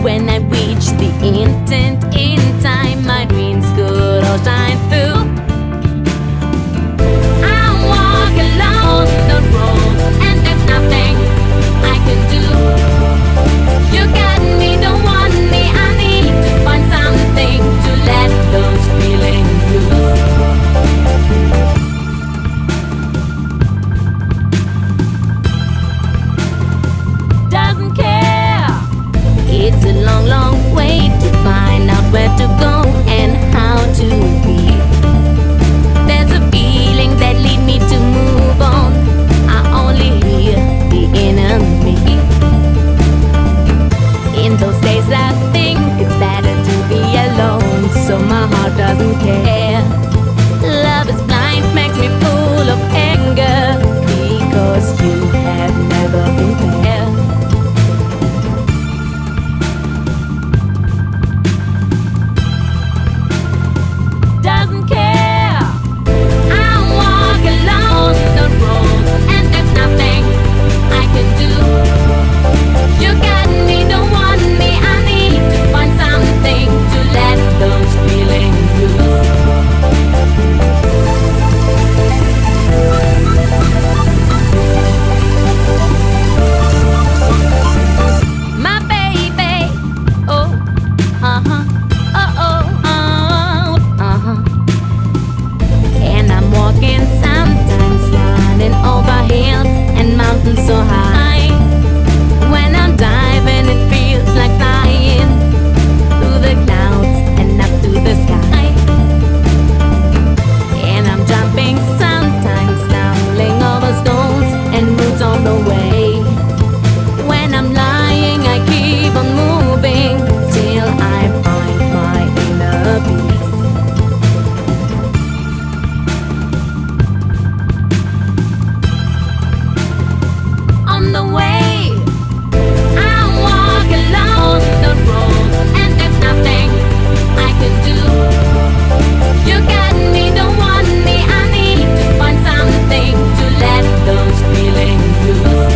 When I reach the intent in time, my dreams could all shine through. I walk along the road, and there's nothing I can do. You got me, don't want me, I need to find something to let those feelings loose. Doesn't care. It's a long, long way to find out where to go and how to be. There's a feeling that lead me to move on. I only hear the enemy. In those days I think it's better to be alone, so my heart doesn't care. Love is blind, makes me full of anger, because you have never been there. Doesn't care. I walk along the road, and there's nothing I can do. You got me, don't want me, I need to find something to let those feelings loose. My baby, oh, uh-huh, and I'm walking, sometimes running over hills and mountains so high. When I'm diving, it feels like flying through the clouds and up to the sky. And I'm jumping, sometimes stumbling over stones and roots on the way. When I'm lying, I keep on moving till I find my inner peace. On the way, I walk along the road, and there's nothing I can do. You got me, don't want me, I need to find something to let those feelings loose.